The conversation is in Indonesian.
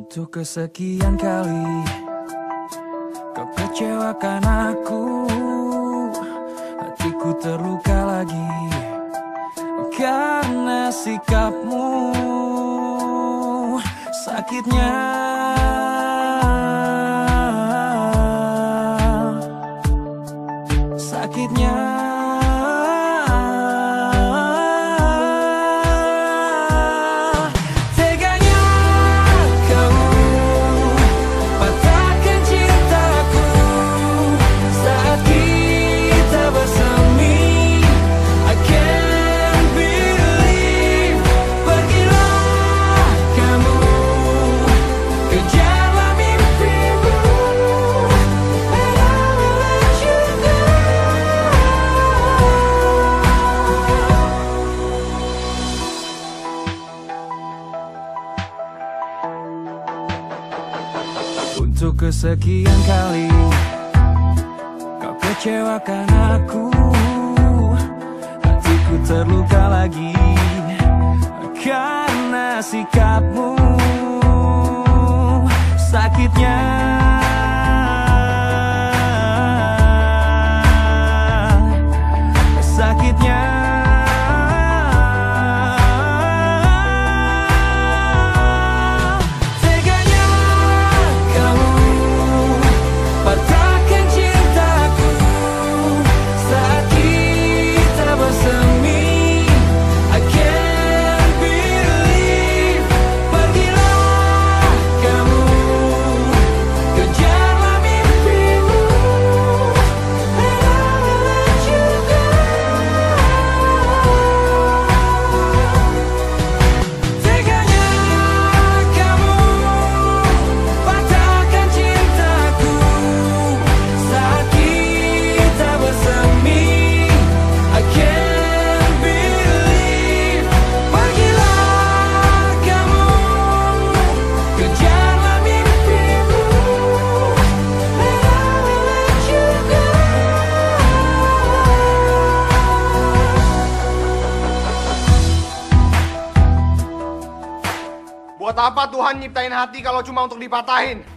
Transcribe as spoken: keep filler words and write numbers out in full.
Untuk kesekian kali kau kecewakan aku, hatiku terluka lagi karena sikapmu. Sakitnya Sakitnya untuk kesekian kali kau kecewakan aku, hatiku terluka lagi karena sikapmu. Sakitnya Sakitnya buat apa Tuhan nyiptain hati kalau cuma untuk dipatahin?